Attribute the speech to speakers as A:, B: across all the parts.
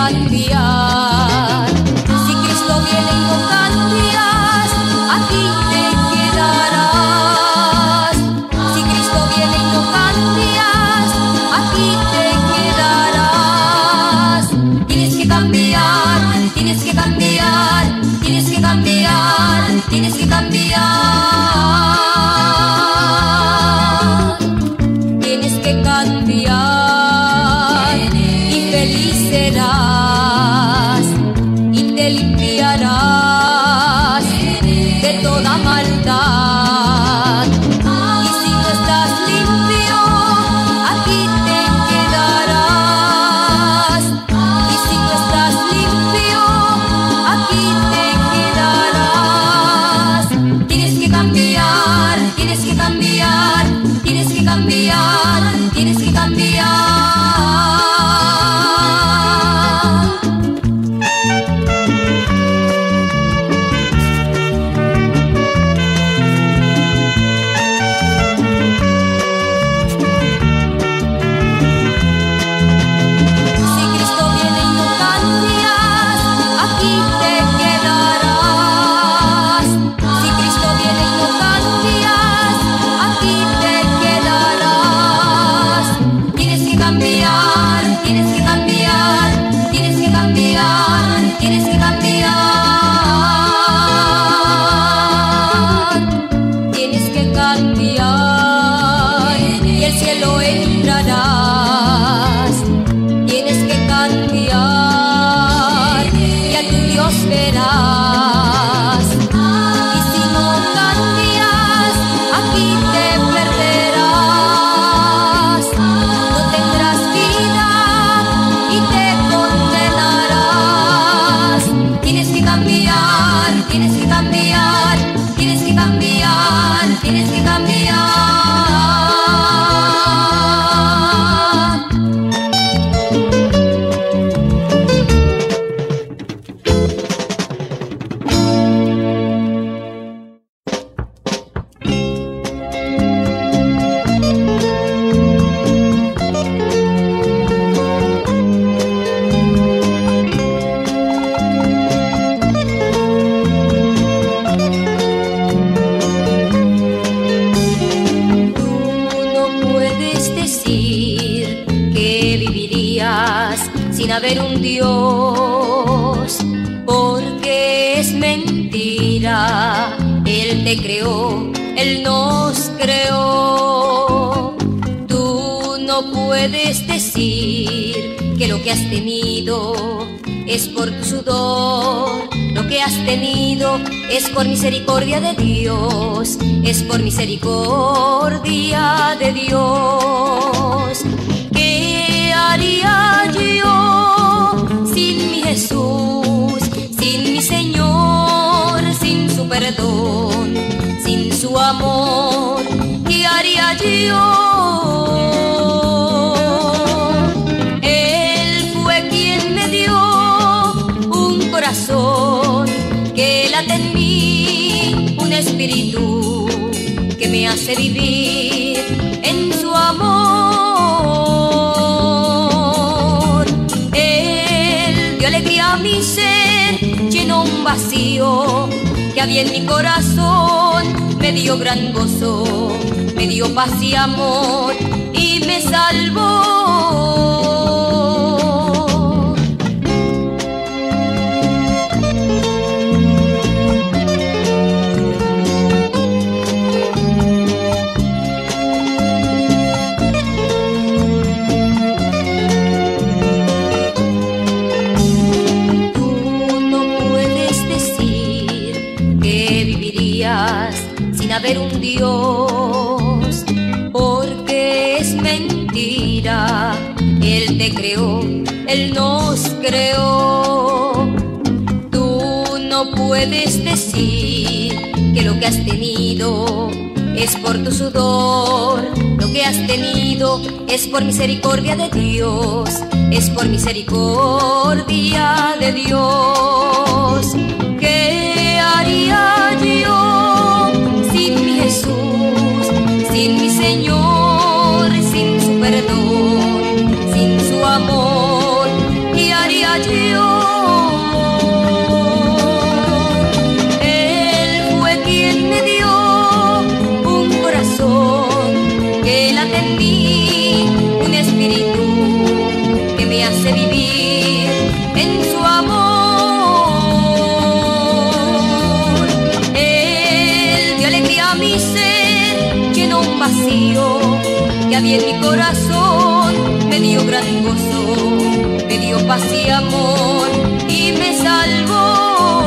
A: cambiar. Si Cristo viene y no cambias, aquí te quedarás. Si Cristo viene y no cambias, aquí te quedarás. Tienes que cambiar, tienes que cambiar, tienes que cambiar, tienes que cambiar. Tienes que cambiar y feliz serás y te limpiarás de toda maldad. Y si no estás limpio, aquí te quedarás. Y si no estás limpio, aquí te quedarás. Tienes que cambiar, tienes que cambiar, tienes que cambiar, tienes que cambiar. Si Cristo viene y no cambias, aquí te quedarás. Si Cristo viene y no cambias, aquí te quedarás. Tienes que cambiar, tienes que cambiar, tienes que cambiar, tienes que cambiar. Tienes que cambiar y el cielo entrarás. Tienes que cambiar y a tu Dios verás. Y si no cambias, aquí te perderás. No tendrás vida y te condenarás. Tienes que cambiar, tienes que cambiar, tienes que cambiar, tienes que cambiar. Sin haber un Dios, porque es mentira. Él te creó, Él nos creó. Tú no puedes decir que lo que has tenido es por tu sudor. Lo que has tenido es por misericordia de Dios, es por misericordia de Dios. ¿Qué haría yo sin mi Jesús, sin mi Señor, sin su perdón, sin su amor? ¿Qué haría yo? Él fue quien me dio un corazón que late en mí, un espíritu que me hace vivir en su amor. Él dio alegría a mi ser, llenó un vacío que había en mi corazón, me dio gran gozo, me dio paz y amor y me salvó. Sin haber un Dios, porque es mentira. Él te creó, Él nos creó. Tú no puedes decir que lo que has tenido es por tu sudor. Lo que has tenido es por misericordia de Dios, es por misericordia de Dios. ¿Qué haría yo sin mi Jesús, sin mi Señor, sin su perdón, sin su amor? ¿Qué haría yo? mi ser llenó un vacío que había en mi corazón, me dio gran gozo, me dio paz y amor y me salvó.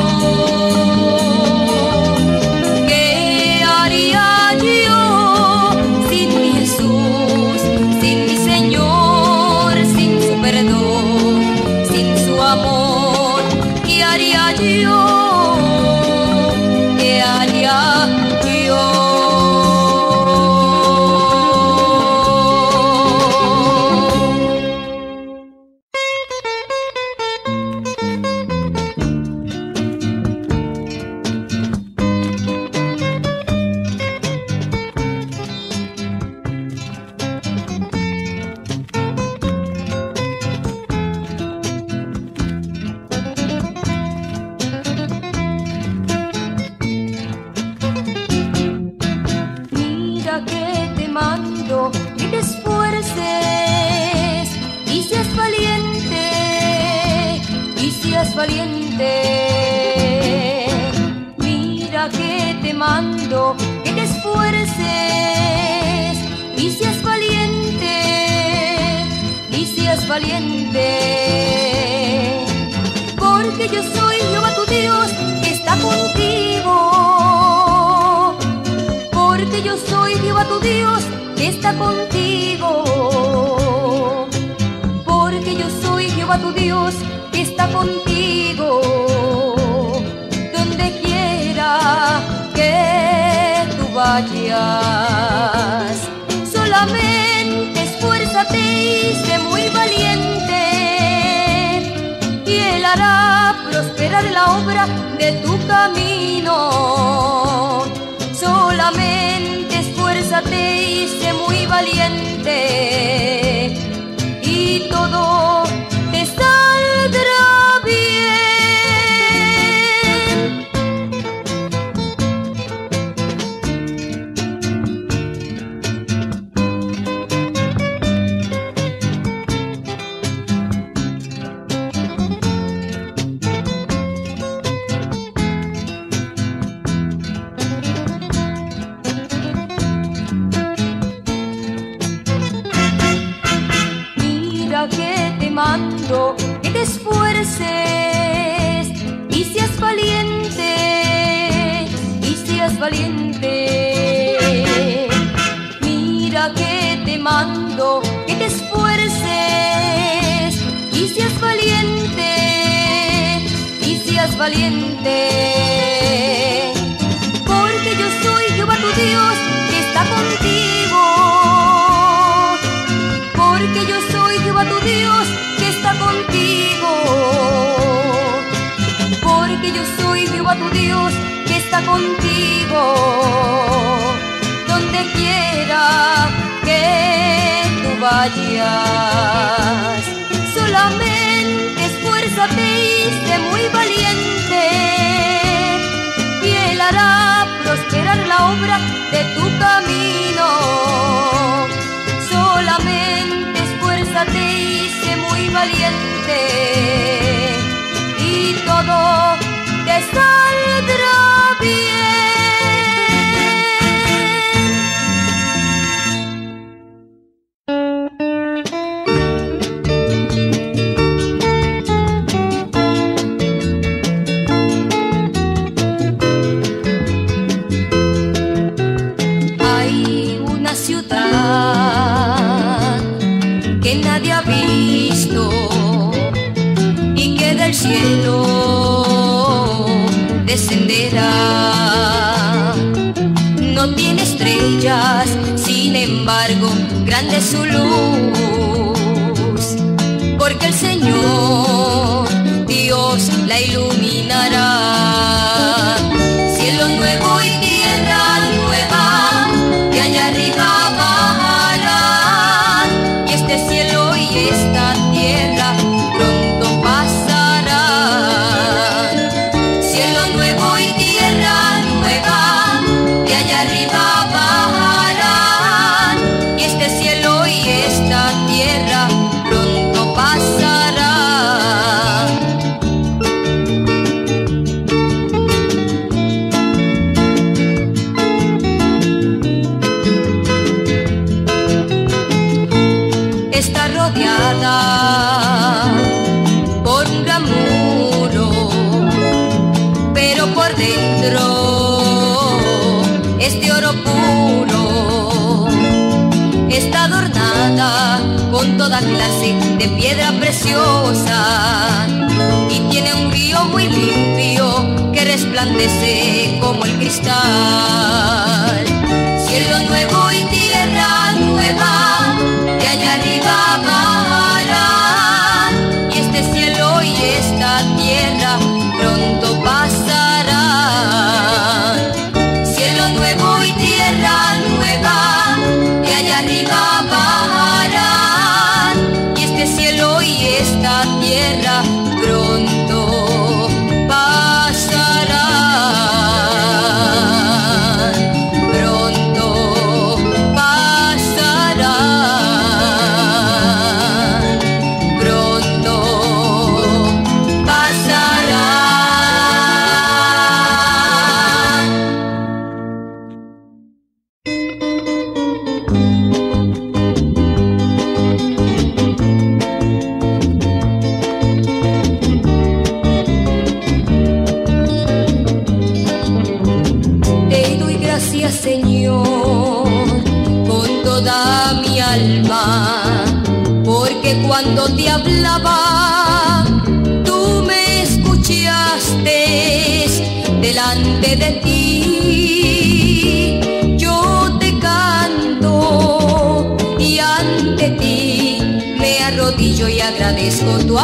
A: ¿Qué haría yo sin mi Jesús, sin mi Señor, sin su perdón, sin su amor? ¿Qué haría yo? ¿Qué haría yo? Que te esfuerces y seas valiente, y seas valiente. Mira que te mando que te esfuerces y seas valiente, y seas valiente. Porque yo soy Jehová tu Dios que está contigo. Porque yo soy Jehová tu Dios que está contigo, porque yo soy Jehová tu Dios que está contigo, donde quiera que tú vayas. Solamente esfuérzate y sé muy valiente, y Él hará prosperar la obra de tu camino. Solamente esfuérzate y sé muy valiente, y todo te saldrá bien. Que te mando que te esfuerces y seas valiente, y seas valiente. Mira que te mando que te esfuerces y seas valiente, y seas valiente. Porque yo soy Jehová tu Dios que está contigo. Porque yo soy Jehová tu Dios que está contigo. Porque yo soy Jehová tu Dios que está contigo, donde quiera que tú vayas. Solamente esfuérzate y sé muy valiente, y Él hará prosperar la obra de tu camino. Solamente esfuérzate y sé muy valiente, y todo te saldrá bien. Hay una ciudad que nadie ha visto y que del cielo descenderá. No tiene estrellas, sin embargo, grande es su luz, porque el Señor Dios la iluminará. Cielo nuevo y tierra nueva, de allá arriba bajarán, y este cielo y esta tierra pronto pasarán. Cielo nuevo y tierra nueva, de allá arriba bajarán, y este cielo y esta tierra pronto pasarán. oro puro. Está adornada con toda clase de piedra preciosa y tiene un río muy limpio que resplandece como el cristal. Cielo nuevo y tierra nueva que allá arriba bajarán, y este cielo y esta tierra pronto pasarán. Cielo nuevo y tierra nueva que allá arriba bajarán, y este cielo y esta tierra pronto pasarán, pronto pasarán, pronto pasarán. Te doy gracias, Señor, con toda mi alma, porque cuando te hablaba, tú me escuchaste delante de ti. Yo te canto y ante ti me arrodillo y agradezco tu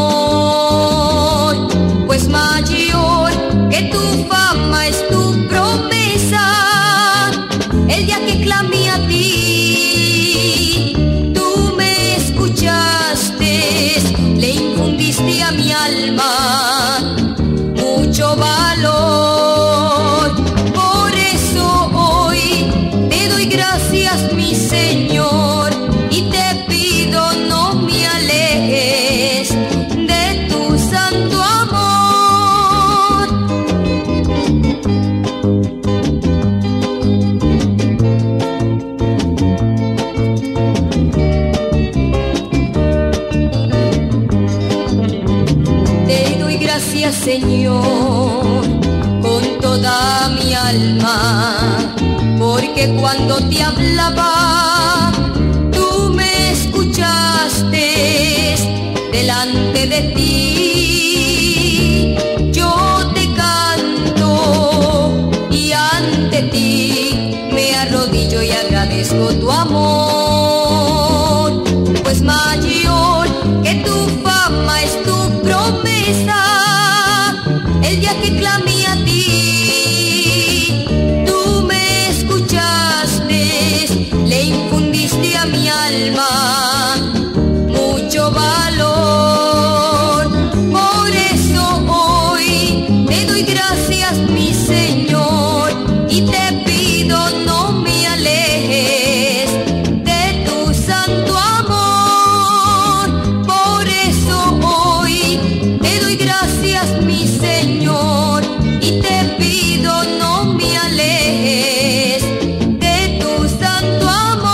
A: amor, pues mayor que tu fama es tu promesa. El día que clamé a ti, tú me escuchaste, le infundiste a mi alma mucho valor. Por eso hoy te doy gracias, mi Señor, y te pido no me alejes de tu santo amor. Te doy gracias, Señor, con toda mi alma, porque cuando te hablaba, tú me escuchaste delante de ti. Yo te canto y ante ti me arrodillo y agradezco tu amor, pues mayor que tu fama es tu promesa. El día que clamé a ti, tú me escuchaste, le infundiste a mi alma mucho valor. Por eso hoy te doy gracias, mi Señor, y te pido no me alejes de tu santo amor. Por eso hoy te doy gracias, mi Señor, y te pido no me alejes de tu santo amor.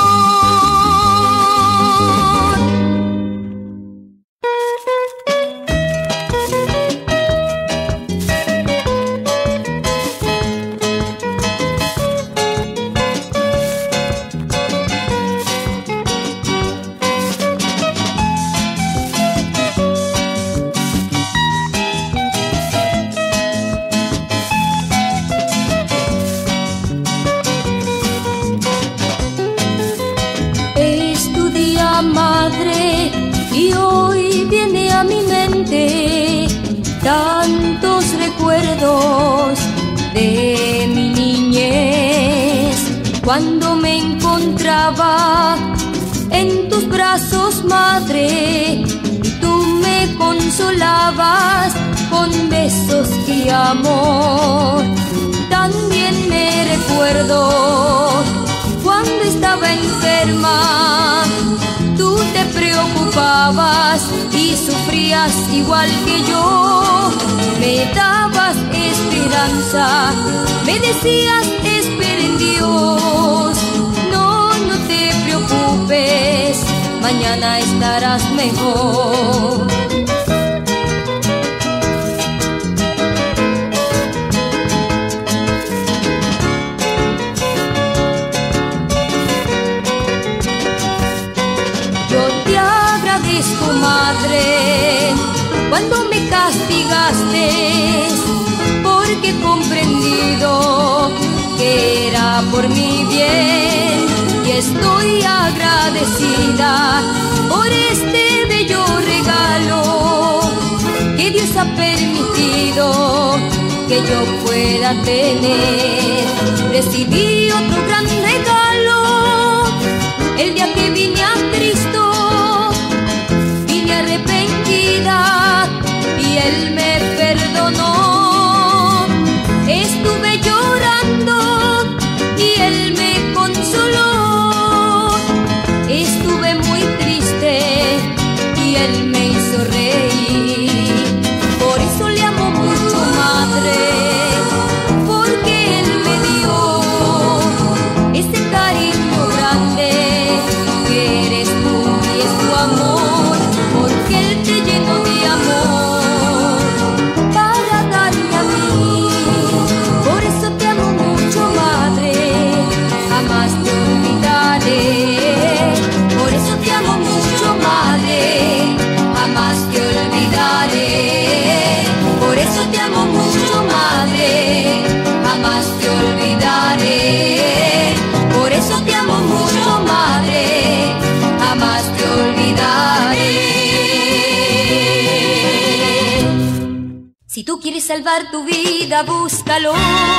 A: Es tu día, madre, y hoy viene a mi mente tantos recuerdos de mi niñez, cuando me encontraba en tus brazos, madre, y tú me consolabas con besos y amor. También me recuerdo cuando estaba enferma, tú te preocupabas y sufrías igual que yo. Me dabas esperanza, me decías espera en Dios. No, no te preocupes, mañana estarás mejor. por mi bien y estoy agradecida por este bello regalo que Dios ha permitido que yo pueda tener. Recibí otro gran regalo el día que vine a Cristo. Vine arrepentida y Él me perdonó. Estuve llorando y Él me consoló. Estuve muy triste y Él me hizo reír. Por eso le amo mucho, madre, porque Él me dio ese cariño grande que eres tú y es tu amor, porque Él te llenó de amor para darme a mí. Por eso te amo mucho, madre, jamás te olvidaré. Por eso te amo mucho, madre, jamás te olvidaré. Por eso te amo mucho, madre, jamás te olvidaré. Por eso te amo mucho, madre, jamás te olvidaré. Si tú quieres salvar tu vida, búscalo.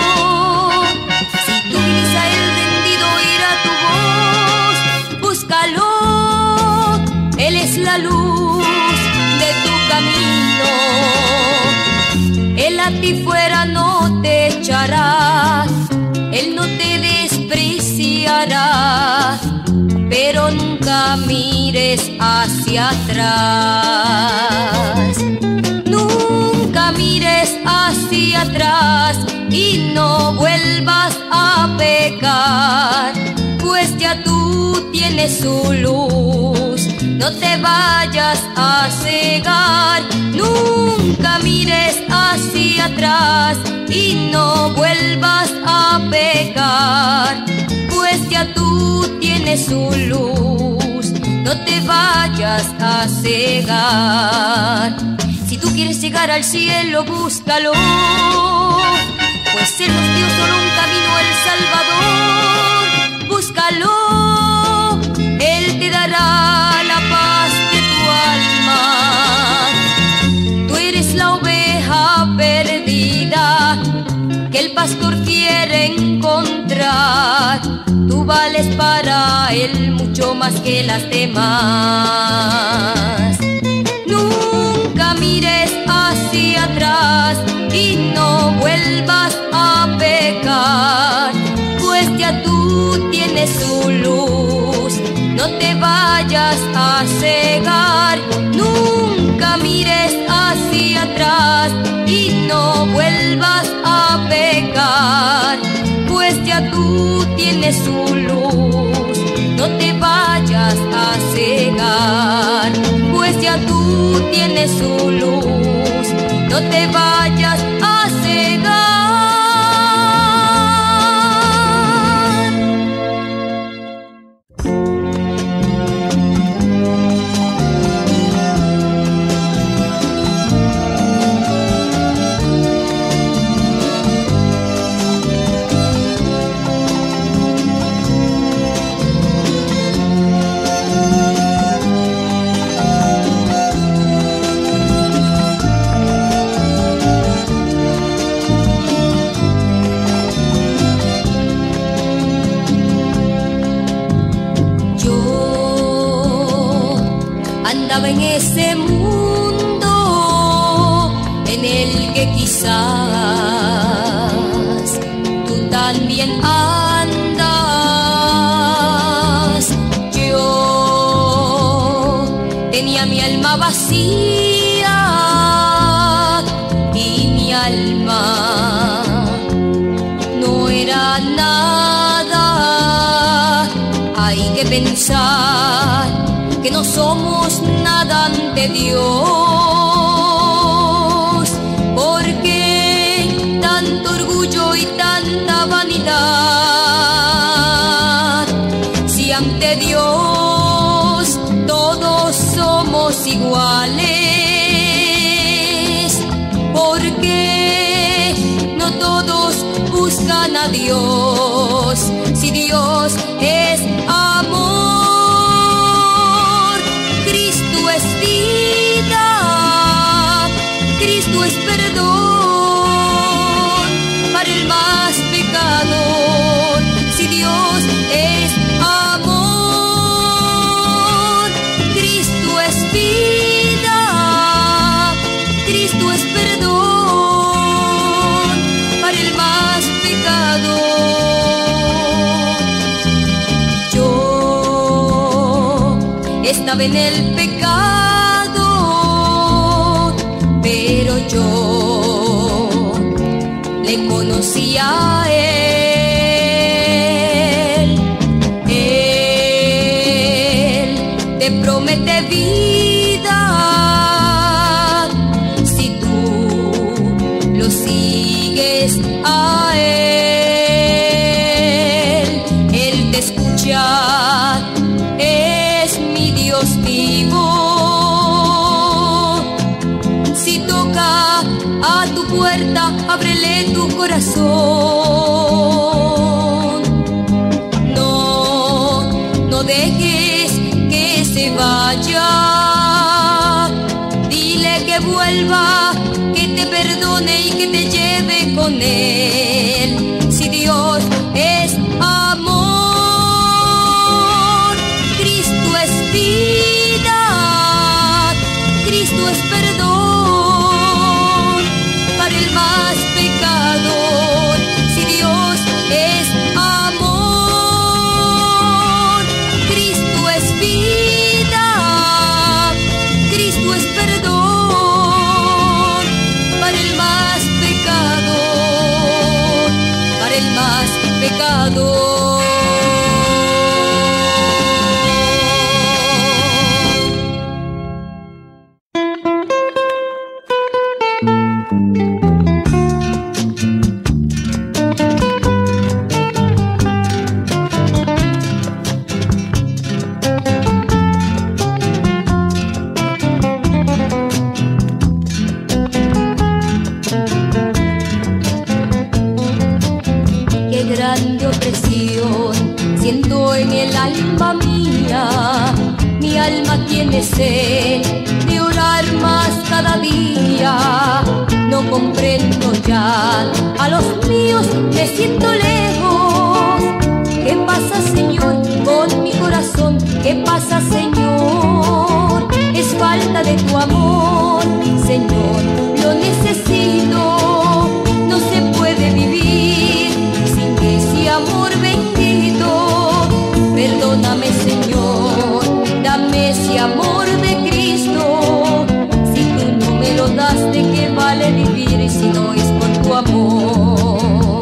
A: Si tú vienes a Él rendido, oirá tu voz. Búscalo, Él es la luz de tu camino. Él a ti fuera no te echará, Él no te despreciará, pero nunca mires hacia atrás. Nunca mires hacia atrás y no vuelvas a pecar, pues ya tú tienes su luz. No te vayas a cegar. Nunca mires hacia atrás y no vuelvas a pecar, pues ya tú tienes su luz. No te vayas a cegar. Si tú quieres llegar al cielo, búscalo, pues Él nos dio solo un camino, el Salvador. Búscalo, Él te dará la paz de tu alma. Tú eres la oveja perdida que el pastor quiere encontrar. Tú vales para Él mucho más que las demás. Nunca mires hacia atrás y no vuelvas a pecar, pues ya tú tienes su luz. No te vayas a cegar. Nunca mires hacia atrás y no vuelvas a pecar, pues ya tú tienes su luz. No te vayas a cegar, pues ya tú tienes su luz. No te vayas a cegar. Andaba en ese mundo en el que quizás tú también andas. Yo tenía mi alma vacía y mi alma no era nada. Hay que pensar que no somos nada ante Dios, porque tanto orgullo y tanta vanidad, si ante Dios todos somos iguales, porque no todos buscan a Dios, si Dios es amor. Cristo es vida, Cristo es perdón para el más pecador, si Dios es amor. Cristo es vida, Cristo es perdón para el más pecador. Yo estaba en el pecado, pero yo le conocí a Él. Él te promete vida si tú lo sigues a Él. Él te escucha, es mi Dios vivo. Si toca a tu puerta, ábrele tu corazón. No dejes que se vaya. Dile que vuelva, que te perdone y que te lleve con Él. Si Dios es amor, Cristo es vida, Cristo es perdón para el más pecador. Si Dios es amor, Cristo es vida, Cristo es perdón para el más pecador, para el más pecador. Grande opresión siento en el alma mía, mi alma tiene sed de orar más cada día. No comprendo ya a los míos, me siento lejos. ¿Qué pasa, Señor, con mi corazón? ¿Qué pasa, Señor? Es falta de tu amor, Señor, lo necesito. No se puede vivir sin ese amor bendito. Perdóname, Señor, dame ese amor de Cristo. Si tú no me lo das, ¿de qué vale vivir si no es por tu amor?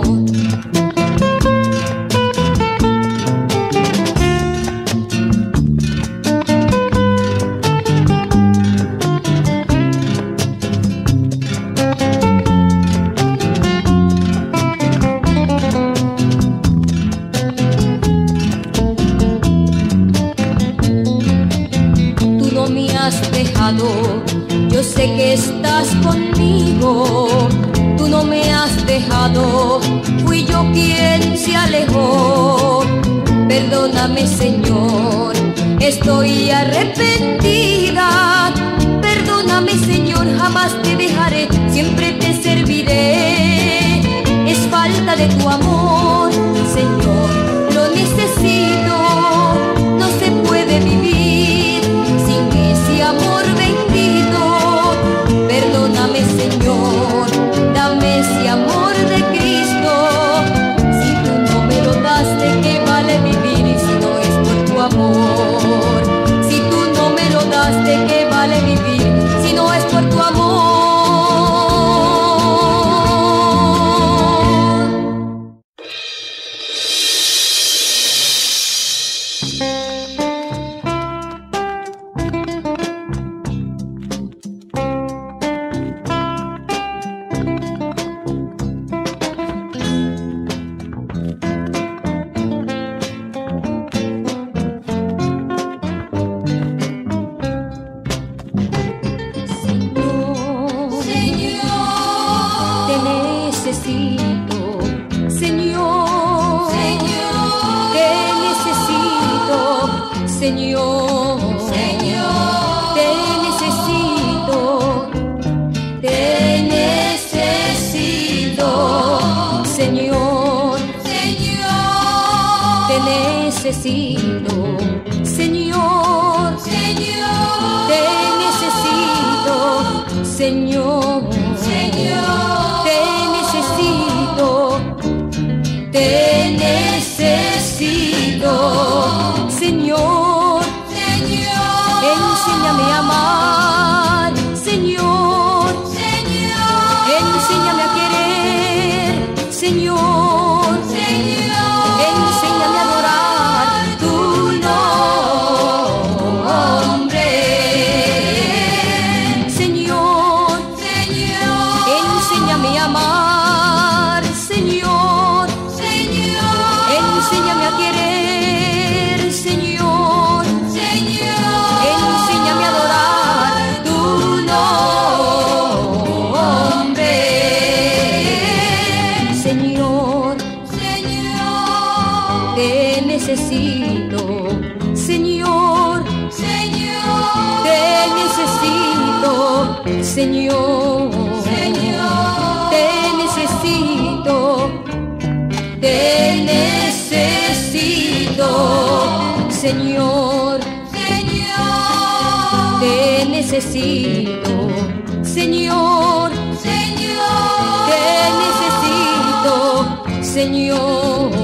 A: Yo sé que estás conmigo, tú no me has dejado, fui yo quien se alejó. Perdóname, Señor, estoy arrepentida. Perdóname, Señor, jamás te dejaré, siempre te serviré. Es falta de tu amor, Señor, lo necesito. No se puede vivir sin ese amor bendito. Perdóname, Señor, dame ese amor de Cristo. Si tú no me lo das, ¿de qué vale vivir si no es por tu amor? Si tú no me lo das, ¿de qué vale vivir si no es por tu amor? Señor, Señor, te necesito, te necesito, Señor, Señor, te necesito, Señor, Señor, te necesito, Señor, Señor, te necesito, te necesito, Señor, Señor, enséñame a amar, Señor, Señor, enséñame a querer, Señor, Señor, enséñame a adorar tu nombre, Señor, Señor, enséñame a amar, Señor, Señor, enséñame a querer, Señor, Señor, enséñame a adorar tu nombre, Señor, Señor, te necesito, Señor, Señor, te necesito, Señor, Señor, te necesito, te necesito, Señor, Señor, te necesito, Señor, Señor, te necesito, Señor.